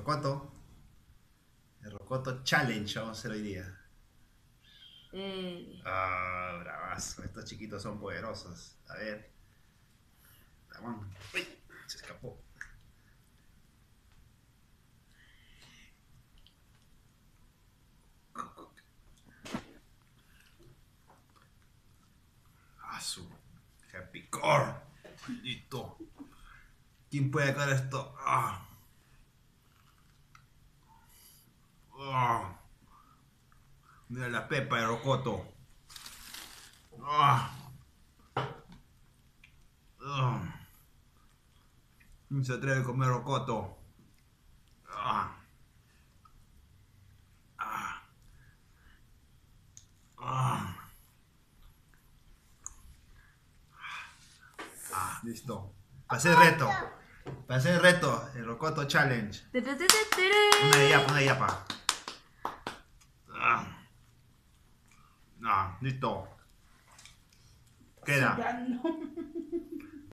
Rocoto. El Rocoto Challenge vamos a hacer hoy día. Ah, bravazo. Estos chiquitos son poderosos. A ver. Vamos. Uy, se escapó. Ah, su Happy Core. Maldito. ¿Quién puede caer esto? Ah. Ah. Mira la pepa de Rocoto. Ah. Ah. ¿Quién se atreve a comer Rocoto? Ah. Ah. Ah. Ah, listo. Pasé el reto. Pasé el reto. El Rocoto Challenge. Una de yapa. Ah. Ah, listo. Queda.